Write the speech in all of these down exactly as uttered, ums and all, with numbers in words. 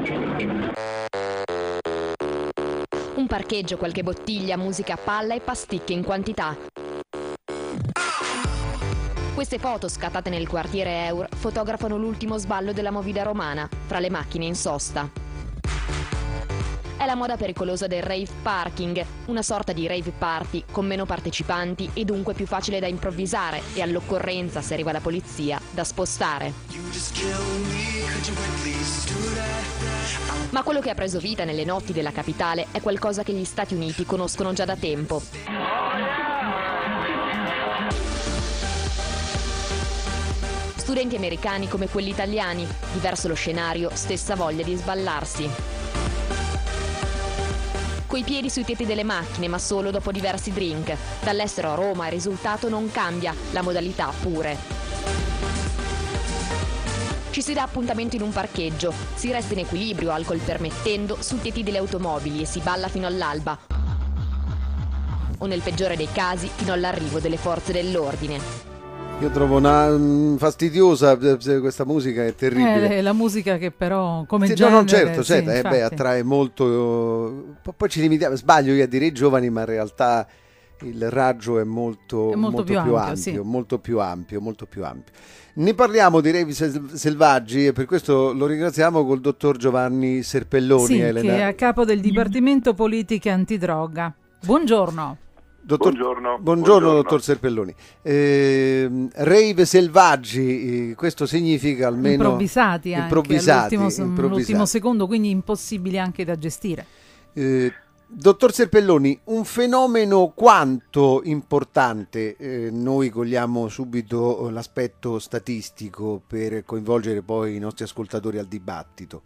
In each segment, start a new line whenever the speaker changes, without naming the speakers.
Un parcheggio, qualche bottiglia, musica a palla e pasticche in quantità. Queste foto, scattate nel quartiere Eur, fotografano l'ultimo sballo della movida romana, fra le macchine in sosta. È la moda pericolosa del rave parking, una sorta di rave party con meno partecipanti e dunque più facile da improvvisare e all'occorrenza, se arriva la polizia, da spostare. Ma quello che ha preso vita nelle notti della capitale è qualcosa che gli Stati Uniti conoscono già da tempo. Studenti americani come quelli italiani, diverso lo scenario, stessa voglia di sballarsi. Coi piedi sui tetti delle macchine, ma solo dopo diversi drink. Dall'estero a Roma il risultato non cambia, la modalità pure. Ci si dà appuntamento in un parcheggio, si resta in equilibrio, alcol permettendo, sui tetti delle automobili e si balla fino all'alba. O nel peggiore dei casi, fino all'arrivo delle forze dell'ordine.
Io trovo una um, fastidiosa questa musica, è terribile.
È la musica che però come
sì,
genere...
No, no, certo,
sì,
certo eh, beh, attrae molto... Poi ci limitiamo, sbaglio io a dire i giovani, ma in realtà il raggio è molto,
è molto,
molto
più,
più
ampio,
ampio,
sì.
molto più ampio, molto più ampio. Ne parliamo di rave selvaggi e per questo lo ringraziamo col dottor Giovanni Serpelloni.
Sì,
Elena.
che è a capo del Dipartimento Politiche Antidroga. Buongiorno.
Dottor,
buongiorno,
buongiorno,
buongiorno,
dottor Serpelloni. Eh, rave selvaggi, questo significa almeno
improvvisati, anche
improvvisati,
all'ultimo,
improvvisati.
all'ultimo secondo, quindi impossibili anche da gestire.
Eh, dottor Serpelloni, un fenomeno quanto importante, eh, noi cogliamo subito l'aspetto statistico per coinvolgere poi i nostri ascoltatori al dibattito.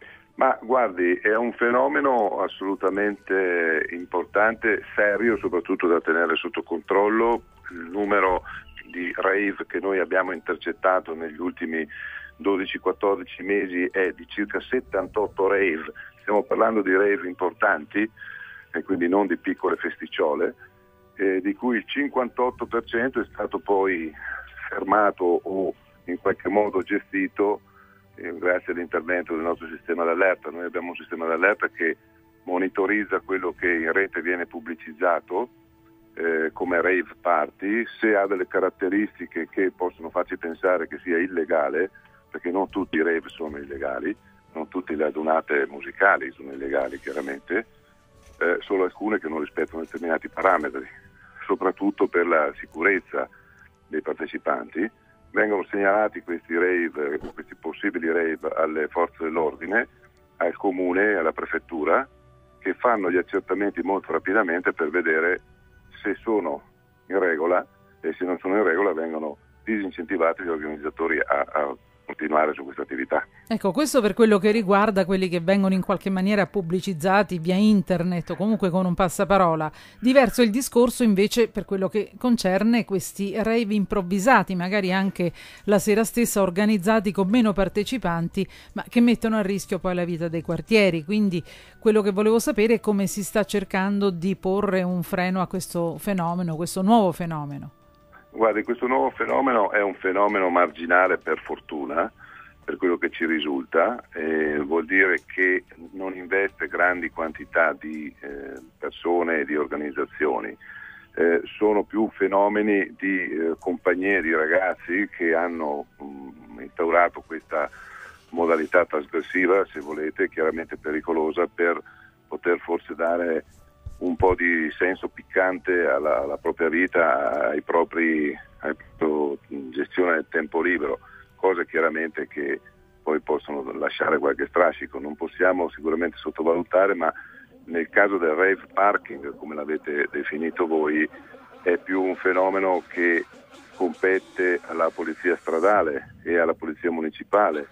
Ma guardi, è un fenomeno assolutamente importante, serio, soprattutto da tenere sotto controllo. Il numero di rave che noi abbiamo intercettato negli ultimi dodici quattordici mesi è di circa settantotto rave. Stiamo parlando di rave importanti e quindi non di piccole festicciole, eh, di cui il cinquantotto per cento è stato poi fermato o in qualche modo gestito grazie all'intervento del nostro sistema d'allerta. Noi abbiamo un sistema d'allerta che monitorizza quello che in rete viene pubblicizzato eh, come rave party, se ha delle caratteristiche che possono farci pensare che sia illegale, perché non tutti i rave sono illegali, non tutte le adunate musicali sono illegali chiaramente, eh, solo alcune che non rispettano determinati parametri, soprattutto per la sicurezza dei partecipanti. Vengono segnalati questi rave, questi possibili rave alle forze dell'ordine, al comune e alla prefettura, che fanno gli accertamenti molto rapidamente per vedere se sono in regola e se non sono in regola vengono disincentivati gli organizzatori a, a continuare su questa attività.
Ecco, questo per quello che riguarda quelli che vengono in qualche maniera pubblicizzati via internet o comunque con un passaparola. Diverso il discorso invece per quello che concerne questi rave improvvisati, magari anche la sera stessa organizzati con meno partecipanti, ma che mettono a rischio poi la vita dei quartieri. Quindi quello che volevo sapere è come si sta cercando di porre un freno a questo fenomeno, questo nuovo fenomeno.
Guardi, questo nuovo fenomeno è un fenomeno marginale per fortuna, per quello che ci risulta, eh, vuol dire che non investe grandi quantità di eh, persone e di organizzazioni, eh, sono più fenomeni di eh, compagnie di ragazzi che hanno mh, instaurato questa modalità trasgressiva, se volete, chiaramente pericolosa, per poter forse dare un po' di senso piccante alla, alla propria vita, ai propri, alla propria gestione del tempo libero, cose chiaramente che poi possono lasciare qualche strascico. Non possiamo sicuramente sottovalutare, ma nel caso del rave parking, come l'avete definito voi, è più un fenomeno che compete alla polizia stradale e alla polizia municipale,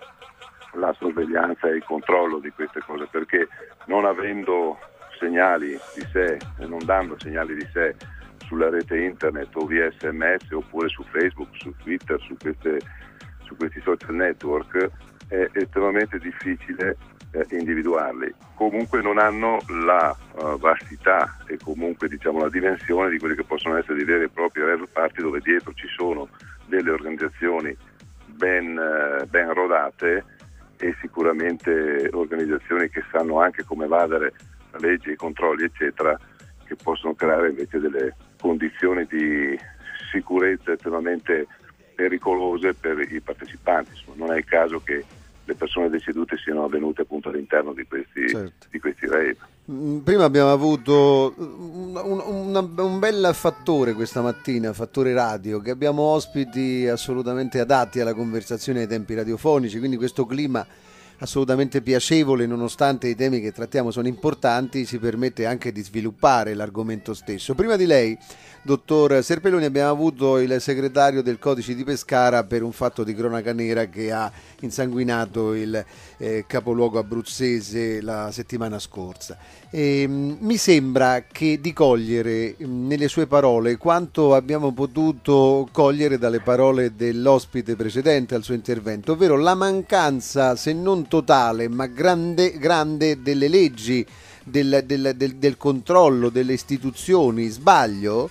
la sorveglianza e il controllo di queste cose, perché non avendo segnali di sé, non dando segnali di sé sulla rete internet o via sms oppure su Facebook, su Twitter, su, queste, su questi social network, è estremamente difficile eh, individuarli. Comunque non hanno la uh, vastità e comunque diciamo la dimensione di quelli che possono essere di veri e propri rave party, dove dietro ci sono delle organizzazioni ben, uh, ben rodate e sicuramente organizzazioni che sanno anche come evadere la legge, i controlli eccetera, che possono creare invece delle condizioni di sicurezza estremamente pericolose per i partecipanti. Insomma, non è il caso che le persone decedute siano avvenute appunto all'interno di questi, certo. di questi rave.
Prima abbiamo avuto un, un, un bel fattore questa mattina, fattore radio, che abbiamo ospiti assolutamente adatti alla conversazione ai tempi radiofonici, quindi questo clima assolutamente piacevole, nonostante i temi che trattiamo sono importanti, ci permette anche di sviluppare l'argomento stesso. Prima di lei, dottor Serpelloni, abbiamo avuto il segretario del Codice di Pescara per un fatto di cronaca nera che ha insanguinato il eh, capoluogo abruzzese la settimana scorsa. E, mh, mi sembra che di cogliere mh, nelle sue parole quanto abbiamo potuto cogliere dalle parole dell'ospite precedente al suo intervento, ovvero la mancanza, se non totale, ma grande, grande delle leggi, del, del, del, del controllo delle istituzioni. Sbaglio?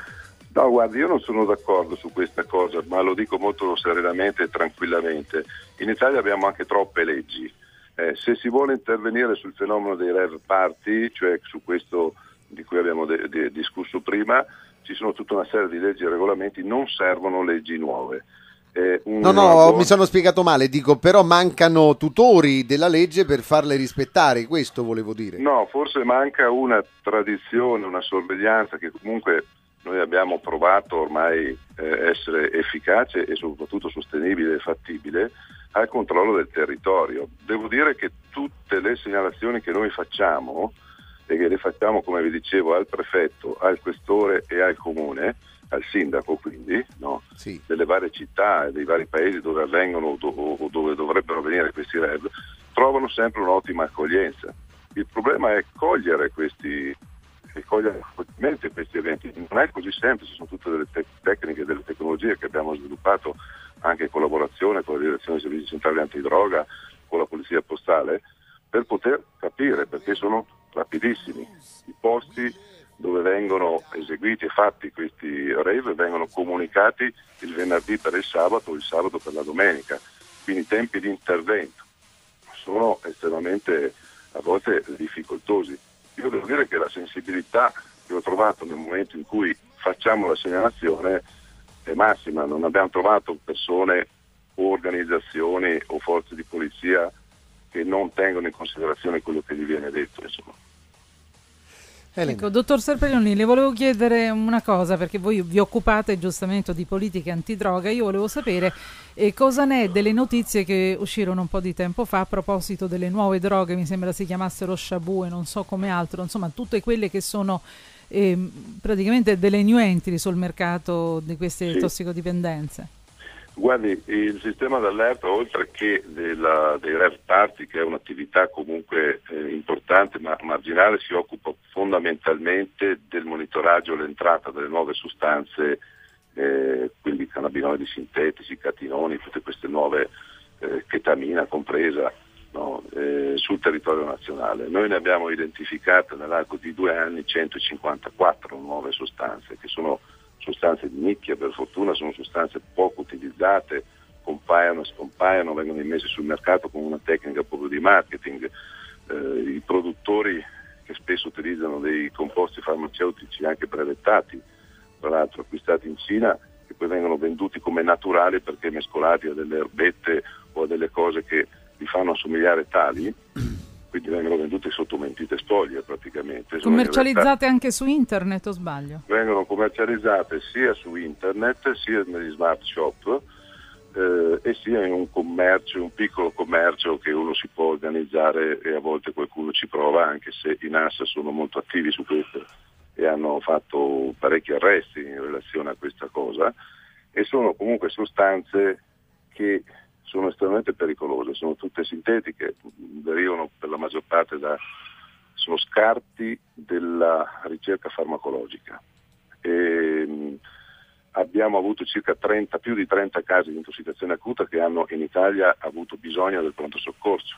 No, guardi, io non sono d'accordo su questa cosa, ma lo dico molto serenamente e tranquillamente. In Italia abbiamo anche troppe leggi. Eh, se si vuole intervenire sul fenomeno dei rave party, cioè su questo di cui abbiamo de- de- discusso prima, ci sono tutta una serie di leggi e regolamenti, non servono leggi nuove. Eh,
no, no, nuovo... mi sono spiegato male, dico però mancano tutori della legge per farle rispettare, questo volevo dire.
No, forse manca una tradizione, una sorveglianza che comunque noi abbiamo provato ormai eh, essere efficace e soprattutto sostenibile e fattibile al controllo del territorio. Devo dire che tutte le segnalazioni che noi facciamo, e che le facciamo come vi dicevo al prefetto, al questore e al comune, al sindaco quindi, no? Sì. Delle varie città e dei vari paesi dove avvengono o do- dove dovrebbero avvenire questi rave, trovano sempre un'ottima accoglienza. Il problema è cogliere questi e cogliere questi eventi. Non è così semplice, sono tutte delle te- tecniche, delle tecnologie che abbiamo sviluppato anche in collaborazione con la Direzione dei Servizi Centrali Antidroga, con la Polizia Postale, per poter capire, perché sono rapidissimi. I posti dove vengono eseguiti e fatti questi rave vengono comunicati il venerdì per il sabato o il sabato per la domenica, quindi i tempi di intervento sono estremamente a volte difficoltosi. Io devo dire che la sensibilità che ho trovato nel momento in cui facciamo la segnalazione è massima, non abbiamo trovato persone o organizzazioni o forze di polizia che non tengono in considerazione quello che gli viene detto, insomma.
Ecco, dottor Serpelloni, le volevo chiedere una cosa, perché voi vi occupate giustamente di politiche antidroga. Io volevo sapere eh, cosa ne è delle notizie che uscirono un po' di tempo fa a proposito delle nuove droghe, mi sembra si chiamassero Shabu e non so come altro, insomma tutte quelle che sono eh, praticamente delle new entry sul mercato di queste sì. tossicodipendenze.
Guardi, il sistema d'allerta, oltre che della, dei rave party, che è un'attività comunque eh, importante ma marginale, si occupa fondamentalmente del monitoraggio e l'entrata delle nuove sostanze, eh, quindi cannabinoidi sintetici, catinoni, tutte queste nuove, eh, chetamina compresa, no, eh, sul territorio nazionale. Noi ne abbiamo identificate nell'arco di due anni centocinquantaquattro nuove sostanze, che sono sostanze di nicchia, per fortuna sono sostanze poco utilizzate, compaiono e scompaiono, vengono immesse sul mercato con una tecnica proprio di marketing. Eh, i produttori che spesso utilizzano dei composti farmaceutici anche brevettati, tra l'altro acquistati in Cina, che poi vengono venduti come naturali perché mescolati a delle erbette o a delle cose che li fanno assomigliare tali, quindi vengono vendute sotto mentite spoglie praticamente.
Commercializzate anche su internet o sbaglio?
Vengono commercializzate sia su internet sia negli smart shop eh, e sia in un commercio, un piccolo commercio che uno si può organizzare, e a volte qualcuno ci prova, anche se i N A S sono molto attivi su questo e hanno fatto parecchi arresti in relazione a questa cosa, e sono comunque sostanze che sono estremamente pericolose, sono tutte sintetiche, derivano per la maggior parte da, sono scarti della ricerca farmacologica. E, mh, abbiamo avuto circa trenta, più di trenta casi di intossicazione acuta che hanno in Italia avuto bisogno del pronto soccorso.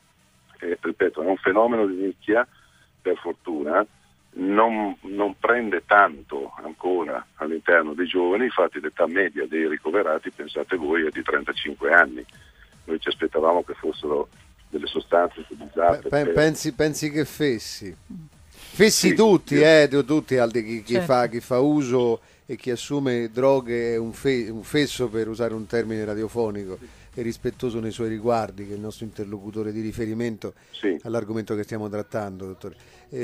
E, ripeto, è un fenomeno di nicchia, per fortuna, non, non prende tanto ancora all'interno dei giovani, infatti l'età media dei ricoverati, pensate voi, è di trentacinque anni, noi ci aspettavamo che fossero delle sostanze utilizzate.
Pe-
per...
pensi, pensi che fessi? Fessi
Sì,
tutti,
sì.
eh, tutti, al di- chi, chi
Certo.
fa, chi fa uso e chi assume droghe è un, fe- un fesso, per usare un termine radiofonico, e rispettoso nei suoi riguardi, che è il nostro interlocutore di riferimento
Sì.
all'argomento che stiamo trattando, dottore.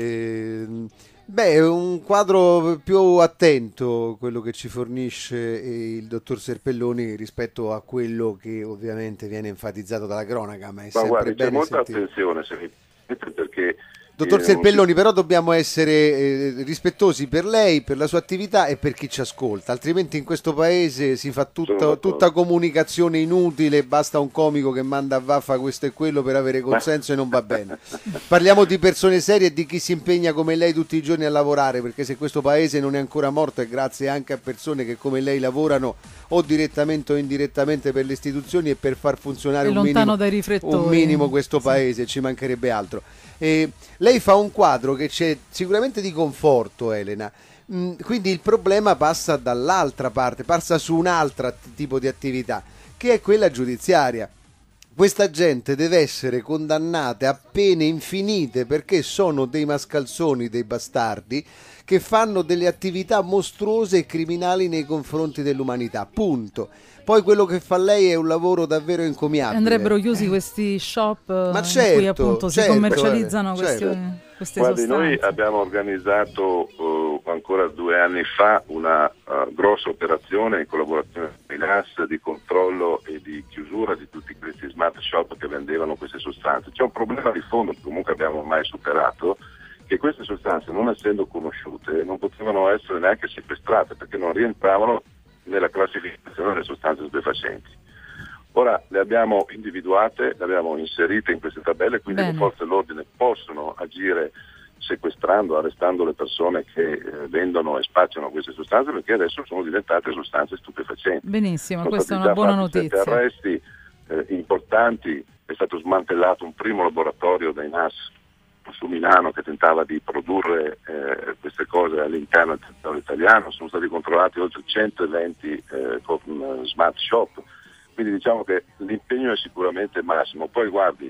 Ehm, beh, è un quadro più attento quello che ci fornisce il dottor Serpelloni rispetto a quello che ovviamente viene enfatizzato dalla cronaca, ma è
Ma
sempre
guardi, c'è
bene
molta
sentire.
attenzione, se mi permette, perché
Dottor
eh,
Serpelloni,
non
però dobbiamo essere eh, rispettosi per lei, per la sua attività e per chi ci ascolta, altrimenti in questo paese si fa
Sono
tutta,
d'accordo.
tutta comunicazione inutile, basta un comico che manda a vaffa questo e quello per avere consenso e non va bene. Parliamo di persone serie e di chi si impegna come lei tutti i giorni a lavorare, perché se questo paese non è ancora morto è grazie anche a persone che come lei lavorano o direttamente o indirettamente per le istituzioni e per far funzionare
È
un
lontano
minimo,
dai riflettori.
un minimo questo
Sì.
paese, ci mancherebbe altro. E lei fa un quadro che c'è sicuramente di conforto, Elena, Mm, quindi il problema passa dall'altra parte, passa su un altro t- tipo di attività, che è quella giudiziaria. Questa gente deve essere condannata a pene infinite perché sono dei mascalzoni, dei bastardi che fanno delle attività mostruose e criminali nei confronti dell'umanità, punto. Poi quello che fa lei è un lavoro davvero encomiabile.
Andrebbero chiusi questi shop eh,
Ma
in
certo,
cui appunto si
certo,
commercializzano
eh,
questi,
certo.
queste
Guardi,
sostanze.
noi abbiamo organizzato eh, ancora due anni fa una uh, grossa operazione in collaborazione con i N A S di controllo e di chiusura di tutti questi smart shop che vendevano queste sostanze. C'è un problema di fondo che comunque abbiamo ormai superato, che queste sostanze, non essendo conosciute, non potevano essere neanche sequestrate perché non rientravano nella classificazione delle sostanze stupefacenti. Ora le abbiamo individuate, le abbiamo inserite in queste tabelle, quindi
Bene.
le forze dell'ordine possono agire sequestrando, arrestando le persone che eh, vendono e spacciano queste sostanze, perché adesso sono diventate sostanze stupefacenti.
Benissimo,
Sono
questa è
stati
una
già
buona
fatti sette
notizia.
arresti eh, importanti, è stato smantellato un primo laboratorio dai N A S su Milano che tentava di produrre eh, queste cose all'interno del territorio italiano, sono stati controllati oltre centoventi eh, con, uh, smart shop, quindi diciamo che l'impegno è sicuramente massimo. Poi guardi,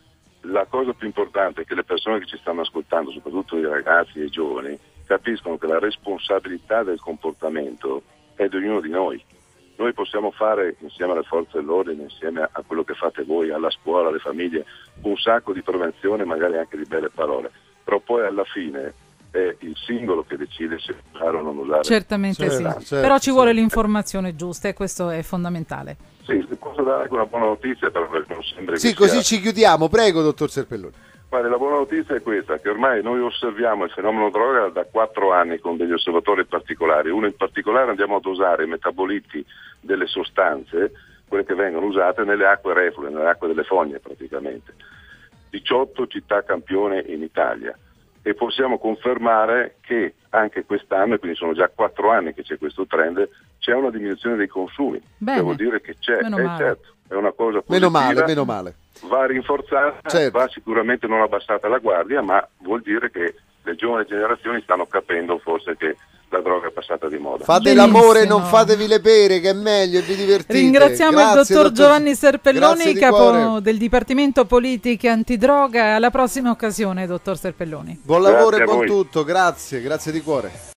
la cosa più importante è che le persone che ci stanno ascoltando, soprattutto i ragazzi e i giovani, capiscono che la responsabilità del comportamento è di ognuno di noi. Noi possiamo fare insieme alle forze dell'ordine, insieme a quello che fate voi, alla scuola, alle famiglie, un sacco di prevenzione, magari anche di belle parole, però poi alla fine è il singolo che decide se usare o non usare.
Certamente
Certo,
sì,
certo,
però ci vuole
certo.
l'informazione giusta e questo è fondamentale.
Sì, se posso dare anche una buona notizia, però perché non sembra
Sì,
che
così
sia...
ci chiudiamo, prego, dottor Serpelloni.
Guarda, la buona notizia è questa, che ormai noi osserviamo il fenomeno droga da quattro anni con degli osservatori particolari. Uno in particolare andiamo a dosare i metaboliti delle sostanze, quelle che vengono usate nelle acque reflue, nelle acque delle fogne praticamente. diciotto città campione in Italia. E possiamo confermare che anche quest'anno, e quindi sono già quattro anni che c'è questo trend, c'è una diminuzione dei consumi.
Bene.
Che vuol dire che c'è,
Meno
eh,
male.
certo, è una cosa positiva.
Meno male, meno male.
Va rinforzata,
Certo.
va sicuramente non abbassata la guardia, ma vuol dire che le giovani generazioni stanno capendo forse che la droga è passata di moda.
Fate
Benissimo.
l'amore, non fatevi le pere, che è meglio e vi divertite.
Ringraziamo
Grazie,
il dottor Giovanni Serpelloni,
Grazie di
capo
cuore.
del Dipartimento Politiche Antidroga. Alla prossima occasione, dottor Serpelloni.
Buon lavoro
Grazie
e
a
buon
voi.
tutto, grazie, grazie di cuore.